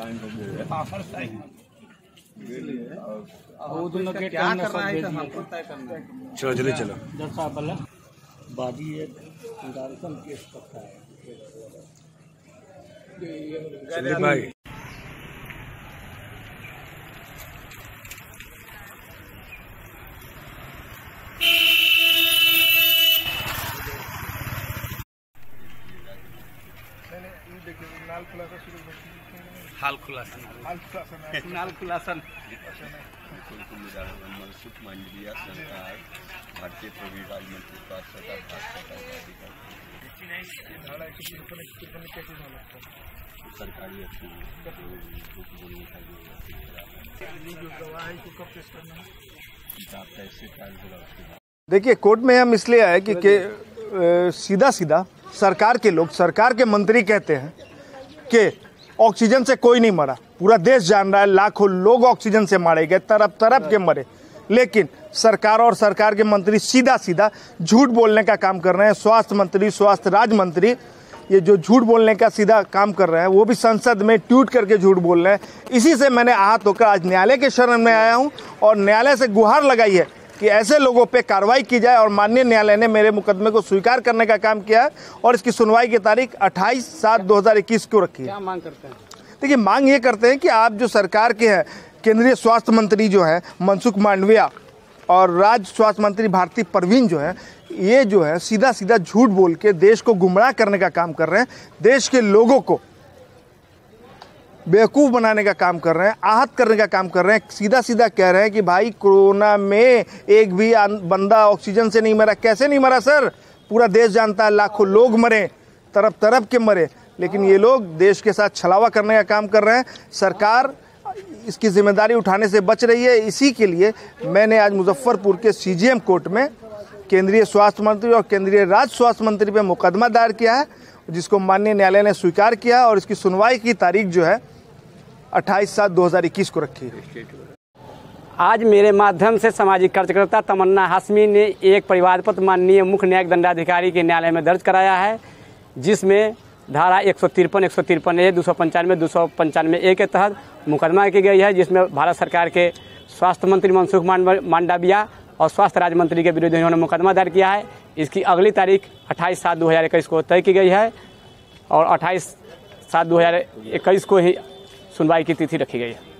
चलो जल्दी चलो। बाजी एक केस करता है चलिए भाई। मनसुख मांडविया सरकार भारतीय प्रवीण राज मंत्री सरकारी देखिए, कोर्ट में हम इसलिए आए कि सीधा सीधा सरकार के लोग, सरकार के मंत्री कहते हैं कि ऑक्सीजन से कोई नहीं मरा। पूरा देश जान रहा है, लाखों लोग ऑक्सीजन से मारे गए, तरफ तरफ के मरे। लेकिन सरकार और सरकार के मंत्री सीधा सीधा झूठ बोलने का काम कर रहे हैं। स्वास्थ्य मंत्री, स्वास्थ्य राज्य मंत्री, ये जो झूठ बोलने का सीधा काम कर रहे हैं, वो भी संसद में ट्वीट करके झूठ बोल रहे हैं। इसी से मैंने आहत होकर आज न्यायालय के शरण में आया हूँ और न्यायालय से गुहार लगाई है कि ऐसे लोगों पे कार्रवाई की जाए। और माननीय न्यायालय ने मेरे मुकदमे को स्वीकार करने का काम किया है और इसकी सुनवाई की तारीख 28/7/2021 को रखी है। क्या मांग करते हैं? देखिए, मांग ये करते हैं कि आप जो सरकार के हैं, केंद्रीय स्वास्थ्य मंत्री जो है मनसुख मांडविया और राज्य स्वास्थ्य मंत्री भारती प्रवीण जो है, ये जो है सीधा सीधा झूठ बोल के देश को गुमराह करने का काम कर रहे हैं। देश के लोगों को बेवकूफ़ बनाने का काम कर रहे हैं, आहत करने का काम कर रहे हैं। सीधा सीधा कह रहे हैं कि भाई कोरोना में एक भी बंदा ऑक्सीजन से नहीं मरा। कैसे नहीं मरा सर? पूरा देश जानता है, लाखों लोग मरे, तरफ तरफ के मरे। लेकिन ये लोग देश के साथ छलावा करने का काम कर रहे हैं। सरकार इसकी जिम्मेदारी उठाने से बच रही है। इसी के लिए मैंने आज मुजफ्फरपुर के CJM कोर्ट में केंद्रीय स्वास्थ्य मंत्री और केंद्रीय राज्य स्वास्थ्य मंत्री पे मुकदमा दायर किया है, जिसको माननीय न्यायालय ने स्वीकार किया और इसकी सुनवाई की तारीख जो है 28/7/2021 को रखी है। आज मेरे माध्यम से सामाजिक कार्यकर्ता तमन्ना हाशमी ने एक परिवार पत्र माननीय मुख्य न्यायिक दंडाधिकारी के न्यायालय में दर्ज कराया है, जिसमें धारा 153, 153A, 295, 295A के तहत मुकदमा की गई है, जिसमें भारत सरकार के स्वास्थ्य मंत्री मनसुख मांडविया और स्वास्थ्य राज्य मंत्री के विरुद्ध इन्होंने मुकदमा दायर किया है। इसकी अगली तारीख 28/7/2021 को तय की गई है और 28/7/2021 को ही सुनवाई की तिथि रखी गई है।